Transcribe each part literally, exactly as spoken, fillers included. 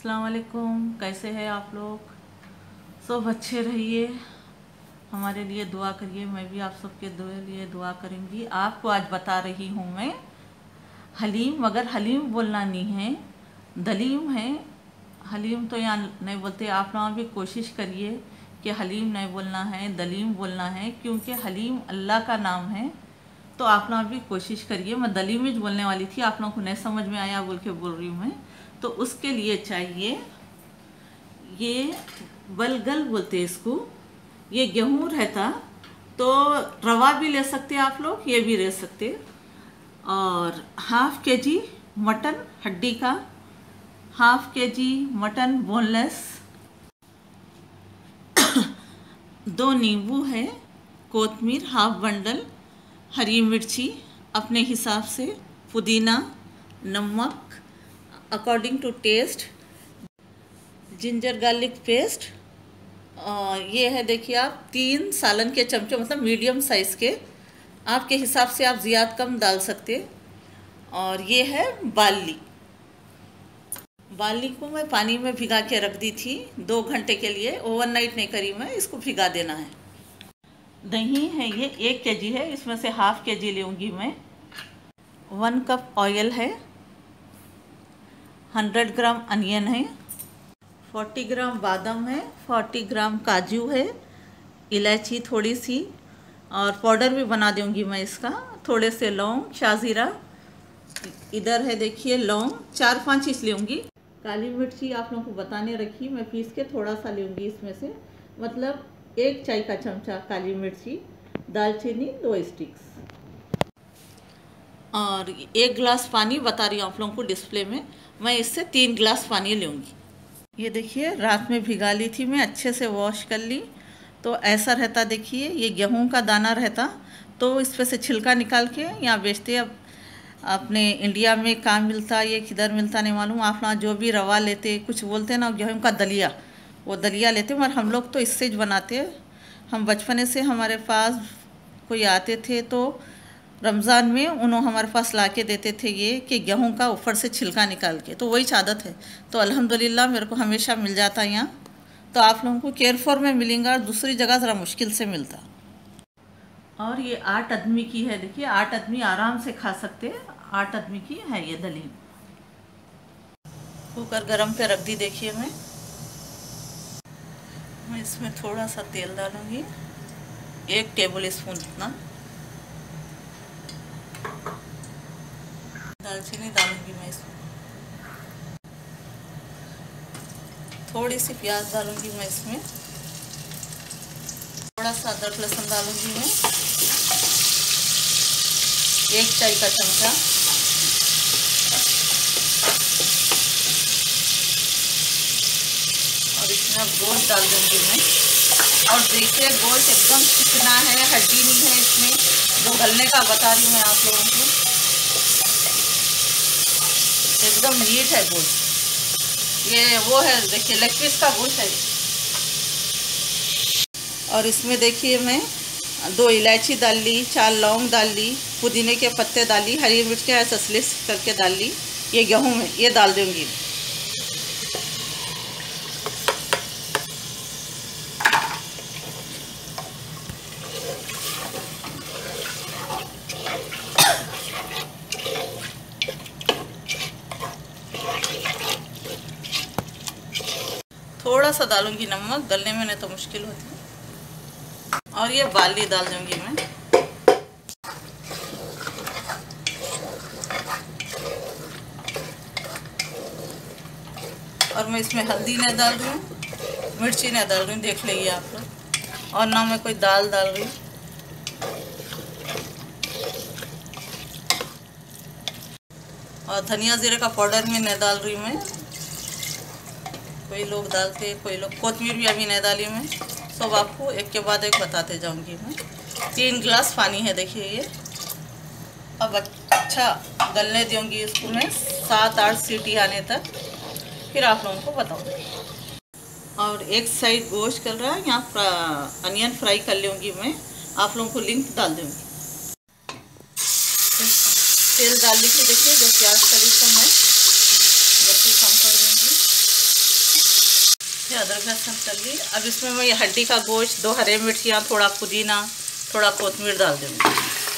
अस्सलाम वालेकुम, कैसे हैं आप लोग। सब अच्छे रहिए, हमारे लिए दुआ करिए। मैं भी आप सबके लिए दुआ करूँगी। आपको आज बता रही हूँ मैं हलीम, मगर हलीम बोलना नहीं है, दलीम है। हलीम तो यहाँ नहीं बोलते, आप लोग भी कोशिश करिए कि हलीम नहीं बोलना है, दलीम बोलना है, क्योंकि हलीम अल्लाह का नाम है। तो आप लोग भी कोशिश करिए। मैं दलीम ही बोलने वाली थी, आप लोगों को नहीं समझ में आया बोल के बोल रही हूँ मैं। तो उसके लिए चाहिए ये बलगल बोलते हैं इसको, ये गेहूँ रहता, तो रवा भी ले सकते हैं आप लोग, ये भी ले सकते हैं। और हाफ के जी मटन हड्डी का, हाफ के जी मटन बोनलेस, दो नींबू है, कोतमीर हाफ बंडल, हरी मिर्ची अपने हिसाब से, पुदीना, नमक according to taste, ginger garlic paste. ये है देखिए आप तीन सालन के चमचे, मतलब मीडियम साइज़ के, आपके हिसाब से आप ज़्यादा कम डाल सकते। और ये है बाली। बाली को मैं पानी में भिगा के रख दी थी दो घंटे के लिए, ओवरनाइट नहीं करी मैं, इसको भिगा देना है। दही है ये एक के जी है, इसमें से हाफ के जी लूँगी मैं। वन कप ऑयल है, हंड्रेड ग्राम अनियन है, फोर्टी ग्राम बादाम है, फोर्टी ग्राम काजू है, इलायची थोड़ी सी, और पाउडर भी बना दूँगी मैं इसका, थोड़े से लौंग, शाजीरा इधर है देखिए, लौंग चार पांच इस लूँगी। काली मिर्ची आप लोगों को बताने रखी, मैं पीस के थोड़ा सा लूँगी इसमें से, मतलब एक चाय का चमचा काली मिर्ची, दालचीनी दो स्टिक्स, और एक गिलास पानी बता रही हूँ आप लोगों को डिस्प्ले में, मैं इससे तीन गिलास पानी लूँगी। ये देखिए रात में भिगा ली थी मैं, अच्छे से वॉश कर ली। तो ऐसा रहता देखिए, ये गेहूं का दाना रहता, तो इस पर से छिलका निकाल के यहाँ बेचते। अब अपने इंडिया में कहाँ मिलता, ये किधर मिलता नहीं मालूम। आप लोग जो भी रवा लेते, कुछ बोलते ना, गेहूं का दलिया, वो दलिया लेते, मगर हम लोग तो इससे ज बनाते। हम बचपने से हमारे पास कोई आते थे तो रमज़ान में उन्होंने हमारे पास ला के देते थे ये, कि गेहूं का ऊपर से छिलका निकाल के, तो वही आदत है। तो अल्हम्दुलिल्लाह मेरे को हमेशा मिल जाता है यहाँ। तो आप लोगों को केयरफॉर में मिलेगा, दूसरी जगह ज़रा मुश्किल से मिलता। और ये आठ आदमी की है देखिए, आठ आदमी आराम से खा सकते हैं, आठ आदमी की है ये दलीम। कुकर गरम पे रख दी देखिए। मैं मैं इसमें थोड़ा सा तेल डालूंगी, एक टेबल स्पून इतना। दालचीनी डालूंगी मैं इसमें, थोड़ी सी प्याज डालूंगी मैं इसमें, थोड़ा सा अदरक लहसुन डालूंगी मैं, एक चाय का चमचा, और इसमें अब गोश्त डाल दूंगी मैं। और देखिए गोश्त एकदम चिकना है, हड्डी नहीं है इसमें, जो गलने का बता रही हूँ मैं आप लोगों को, एकदम मीठ है गोश्त। ये वो है देखिए, लेग पीस का गोश्त है। और इसमें देखिए मैं दो इलायची डाल ली, चार लौंग डाल ली, पुदीने के पत्ते डाल ली, हरी मिर्च के ऐसे स्लिस करके डाल ली। ये गेहूं में ये डाल दूंगी। थोड़ा सा डालूंगी नमक, गलने में नहीं तो मुश्किल होती है। और ये बाली डाल दूंगी मैं, और मैं इसमें हल्दी नहीं डाल रही हूँ, मिर्ची नहीं डाल रही हूँ, देख लीजिए आप लोग। और ना मैं कोई दाल डाल रही हूँ। और धनिया जीरे का पाउडर भी नहीं डाल रही हूँ मैं, कोई लोग डालते, कोई लोग। कोतमीर भी अभी नहीं डाली मैं, सब आपको एक के बाद एक बताते जाऊंगी मैं। तीन गिलास पानी है देखिए ये। अब अच्छा गलने दूंगी इसको मैं, सात आठ सीटी आने तक, फिर आप लोगों को बताऊंगी। और एक साइड गोश्त कर रहा है, यहाँ अनियन फ्राई कर लूँगी मैं, आप लोगों को लिंक डाल दूँगी। तेल डाल लीजिए देखिए, जो प्याज कली से मैं बत्ती कम कर दूँगी। देखिए अदरक लहसुन कर ली। अब इसमें मैं ये हड्डी का गोश्त, दो हरे मिर्चियाँ, थोड़ा पुदीना, थोड़ा कोतमीर डाल दूँगी।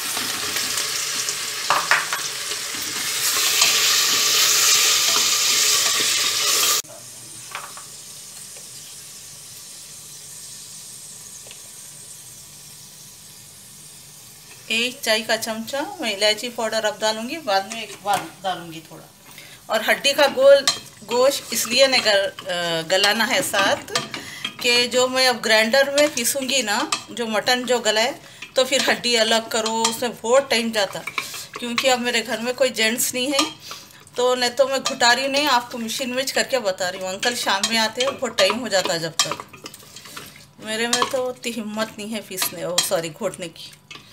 एक चाय का चमचा मैं इलायची पाउडर अब डालूंगी, बाद में एक बार डालूंगी थोड़ा। और हड्डी का गोल गोश्त इसलिए नहीं गल, गलाना है साथ कि जो मैं अब ग्राइंडर में पीसूँगी ना, जो मटन जो गलाए तो फिर हड्डी अलग करो, उसमें बहुत टाइम जाता। क्योंकि अब मेरे घर में कोई जेंट्स नहीं है, तो नहीं तो मैं घुटा रही नहीं, आपको मशीन में करके बता रही हूँ। अंकल शाम में आते हैं, बहुत टाइम हो जाता है जब तक। मेरे में तो उतनी हिम्मत नहीं है पीसने, ओ सॉरी घोटने की।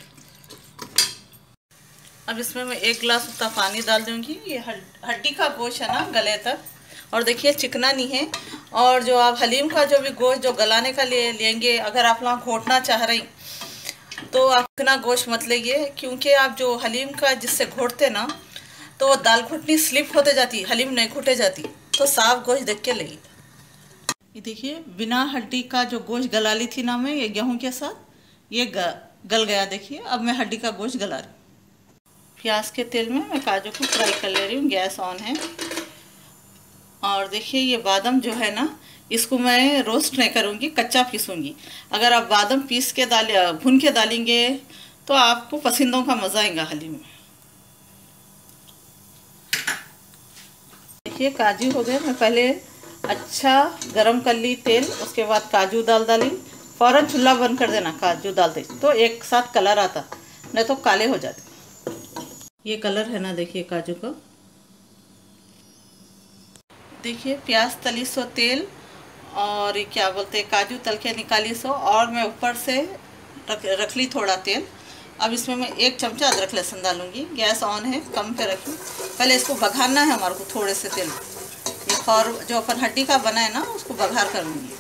अब इसमें मैं एक गिलास उतना पानी डाल दूंगी। ये हड्डी का गोश्त है ना गले तक, और देखिए चिकना नहीं है। और जो आप हलीम का जो भी गोश्त जो गलाने का ले लेंगे, अगर आप लोग घोटना चाह रही तो आप चिकना गोश्त मत लीजिए, क्योंकि आप जो हलीम का जिससे घोटते ना तो वो दाल घुटनी स्लिप होते जाती, हलीम नहीं घुटे जाती। तो साफ गोश्त देख के लेगी। ये देखिए बिना हड्डी का जो गोश्त गला ली थी ना मैं, ये गेहूँ के साथ, ये गल गया। देखिए अब मैं हड्डी का गोश्त गला रही हूँ। प्याज के तेल में मैं काजू को फ्राई कर ले रही हूँ, गैस ऑन है। और देखिए ये बादाम जो है ना, इसको मैं रोस्ट नहीं करूँगी, कच्चा पीसूँगी। अगर आप बादाम पीस के डाल भून के डालेंगे तो आपको पसंदों का मज़ा आएगा हलीम में। देखिए काजू हो गए। मैं पहले अच्छा गरम कर ली तेल, उसके बाद काजू डाल डाली। फ़ौरन चूल्हा बंद कर देना, काजू डाल दे तो एक साथ कलर आता, नहीं तो काले हो जाते। ये कलर है ना, देखिए काजू का। देखिए प्याज तली सो तेल, और क्या बोलते हैं काजू तल के निकाली सो, और मैं ऊपर से रख रख ली थोड़ा तेल। अब इसमें मैं एक चमचा अदरक लहसुन डालूंगी। गैस ऑन है, कम पे रखी। पहले इसको बघारना है हमारे को थोड़े से तेल। ये और जो अपन हड्डी का बना है ना, उसको बघार करूँगी।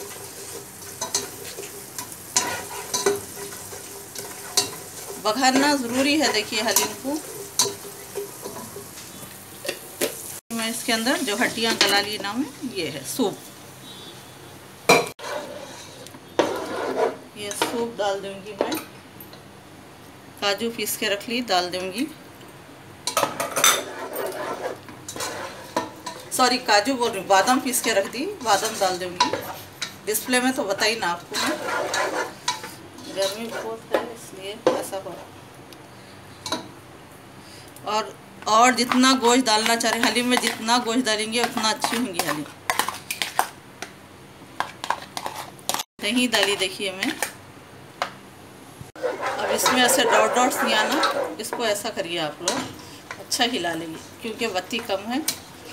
बघारना ज़रूरी है। देखिए हलीम को मैं इसके अंदर जो हड्डियाँ गला ली ना मैं, ये है सूप। ये सूप डाल दूंगी मैं। काजू पीस के रख ली, डाल दूंगी। सॉरी काजू बोल रही हूँ, बादाम पीस के रख दी, बादाम डाल दूंगी। डिस्प्ले में तो बताई ना आपको मैं, गर्मी बहुत है इसलिए ऐसा हो। और और जितना गोश्त डालना चाह रहे हलीम में, जितना गोश्त डालेंगे उतना अच्छी होंगी हलीम। दही डाली देखिए मैं। अब इसमें ऐसे डॉट डॉट्स नहीं आना, इसको ऐसा करिए आप लोग, अच्छा हिला लेंगे क्योंकि बत्ती कम है।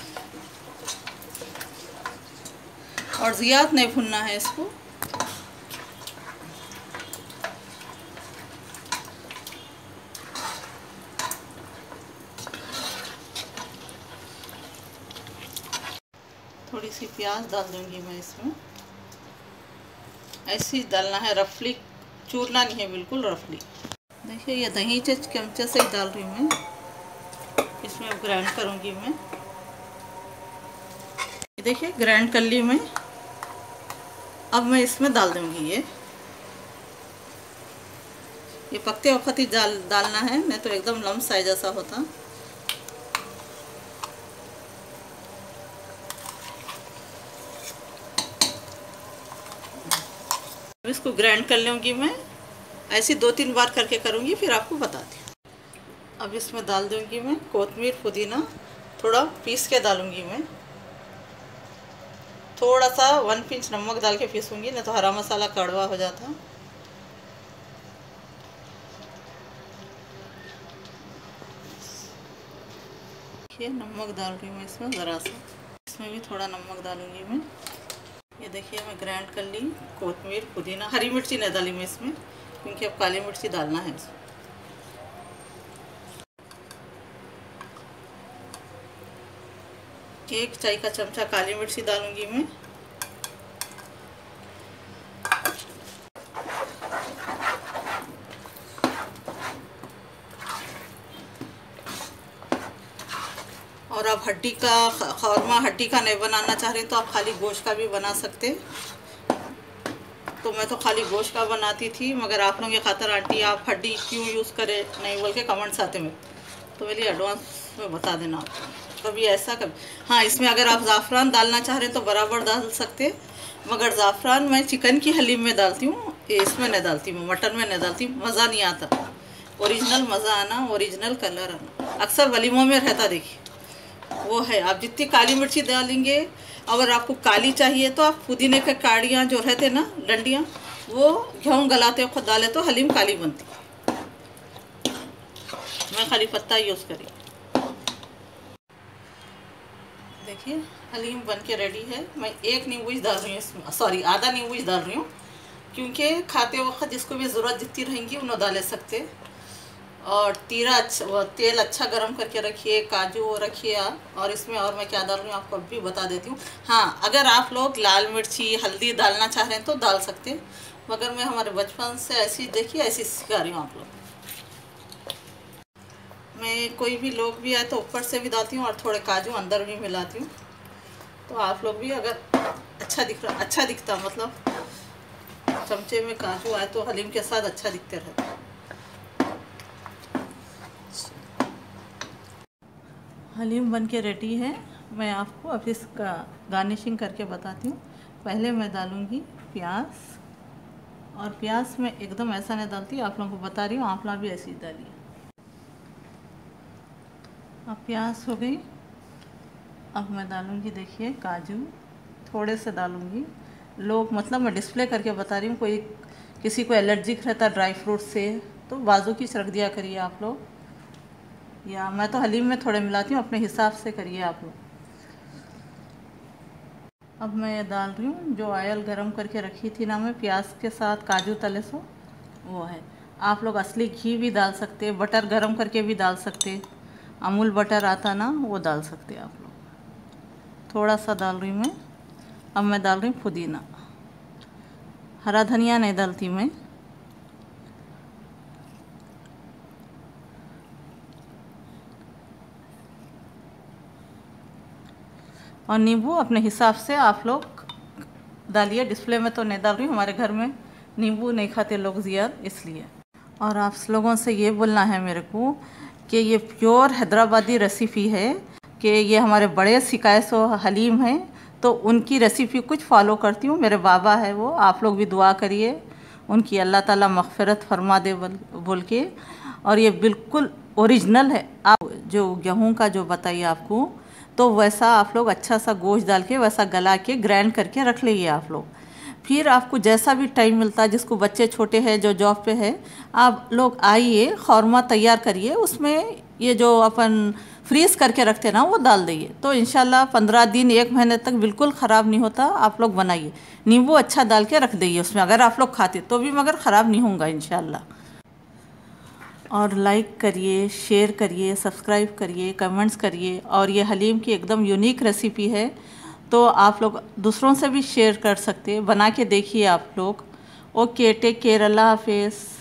और ज़्यादा नहीं भुनना है इसको। थोड़ी सी प्याज डाल दूंगी मैं इसमें। ऐसे ही डालना है, रफली चूरना नहीं है, बिल्कुल रफली। देखिए ये दही चमचे से ही डाल रही हूँ मैं। इसमें ग्राइंड करूँगी मैं। देखिए ग्राइंड कर ली मैं। अब मैं इसमें डाल दूँगी ये ये पकते वक्त ही डाल डालना है, नहीं तो एकदम लम्स साइज जैसा होता। इसको ग्राइंड कर लूँगी मैं। ऐसी दो तीन बार करके करूँगी, फिर आपको बताती हूँ। अब इसमें डाल दूँगी मैं कोतमीर, पुदीना, थोड़ा पीस के डालूँगी मैं। थोड़ा सा वन पिंच नमक डाल के पीसूँगी, नहीं तो हरा मसाला कड़वा हो जाता। ये नमक डाल रही हूँ मैं इसमें ज़रा सा। इसमें भी थोड़ा नमक डालूँगी मैं। ये देखिए मैं ग्राइंड कर ली कोतमीर, पुदीना। हरी मिर्ची नहीं डाली मैं इसमें, क्योंकि अब काली मिर्ची डालना है इसमें। एक चाय का चमचा काली मिर्ची डालूंगी मैं। और अब हड्डी हड्डी का खौरमा हड्डी का नहीं बनाना चाह रहे तो आप खाली गोश्त का भी बना सकते। तो मैं तो खाली गोश्त का बनाती थी, मगर आप लोगों के खातर आंटी आप हड्डी क्यों यूज़ करें नहीं बोल के कमेंट्स आते में, तो मेरे लिए एडवांस में बता देना आप कभी ऐसा कभी। हाँ, इसमें अगर आप ज़ाफ़रान डालना चाह रहे हैं तो बराबर डाल सकते, मगर ज़ाफ़रान मैं चिकन की हलीम में डालती हूँ, इसमें नहीं डालती हूँ, मटन में नहीं डालती, मज़ा नहीं आता। ओरिजिनल मज़ा आना, ओरिजिनल कलर आना अक्सर वलीमों में रहता, देखिए वो है। आप जितनी काली मिर्ची डालेंगे, अगर आपको काली चाहिए तो आप पुदीने के काड़ियाँ जो रहते ना डंडियाँ, वो गेहूँ गलाते वक्त डाले तो हलीम काली बनती। मैं खाली पत्ता यूज़ करी। देखिए हलीम बन के रेडी है। मैं एक नींबू डाल रही हूँ इसमें, सॉरी आधा नींबू डाल रही हूँ, क्योंकि खाते वक्त जिसको भी ज़रूरत जितनी रहेंगी उन्हें डाले सकते। और तीरा अच्छा तेल अच्छा गरम करके रखिए, काजू रखिए आप। और इसमें और मैं क्या डाल रही हूँ आपको अभी बता देती हूँ। हाँ, अगर आप लोग लाल मिर्ची हल्दी डालना चाह रहे हैं तो डाल सकते, मगर मैं हमारे बचपन से ऐसी देखिए ऐसी सिखा रही हूँ आप लोग। मैं कोई भी लोग भी आए तो ऊपर से भी डालती हूँ और थोड़े काजू अंदर भी मिलाती हूँ। तो आप लोग भी अगर अच्छा दिख रहा अच्छा दिखता मतलब चमचे में काजू आए तो हलीम के साथ अच्छा दिखते रहता। हलीम बन के रेडी है। मैं आपको अब इसका गार्निशिंग करके बताती हूँ। पहले मैं डालूँगी प्याज, और प्याज में एकदम ऐसा नहीं डालती, आप लोगों को बता रही हूँ, आप लोग भी ऐसी डालिए। अब प्याज हो गई। अब मैं डालूँगी, देखिए काजू थोड़े से डालूँगी। लोग मतलब मैं डिस्प्ले करके बता रही हूँ, कोई किसी को एलर्जिक रहता ड्राई फ्रूट से तो बाजू की रख दिया करिए आप लोग, या मैं तो हलीम में थोड़े मिलाती हूँ, अपने हिसाब से करिए आप लोग। अब मैं ये डाल रही हूँ जो ऑयल गरम करके रखी थी ना मैं प्याज के साथ काजू तले सो, वो है। आप लोग असली घी भी डाल सकते, बटर गरम करके भी डाल सकते, अमूल बटर आता ना वो डाल सकते आप लोग। थोड़ा सा डाल रही हूँ मैं। अब मैं डाल रही हूँ पुदीना, हरा धनिया नहीं डालती मैं। और नींबू अपने हिसाब से आप लोग डालिए। डिस्प्ले में तो नहीं डाल रही हूँ, हमारे घर में नींबू नहीं खाते लोग ज़्यादा, इसलिए। और आप लोगों से ये बोलना है मेरे को कि ये प्योर हैदराबादी रेसिपी है, कि ये हमारे बड़े शिकायत सो हलीम हैं, तो उनकी रेसिपी कुछ फॉलो करती हूँ। मेरे बाबा है वो, आप लोग भी दुआ करिए उनकी अल्लाह ताला मग़फ़िरत फरमा दे बोल बोल के। और ये बिल्कुल ओरिजिनल है। आप जो गेहूँ का जो बताइए आपको, तो वैसा आप लोग अच्छा सा गोश्त डाल के वैसा गला के ग्राइंड करके रख लीजिए आप लोग। फिर आपको जैसा भी टाइम मिलता है, जिसको बच्चे छोटे हैं जो जॉब पे है, आप लोग आइए खौरमा तैयार करिए, उसमें ये जो अपन फ्रीज़ करके रखते हैं ना वो डाल दीजिए, तो इंशाल्लाह पंद्रह दिन एक महीने तक बिल्कुल ख़राब नहीं होता। आप लोग बनाइए, नींबू अच्छा डाल के रख दीजिए उसमें, अगर आप लोग खाते तो भी, मगर ख़राब नहीं होगा इंशाल्लाह। और लाइक करिए, शेयर करिए, सब्सक्राइब करिए, कमेंट्स करिए। और ये हलीम की एकदम यूनिक रेसिपी है, तो आप लोग दूसरों से भी शेयर कर सकते हैं, बना के देखिए आप लोग। ओके, टेक केयर, अल्लाह हाफिज़।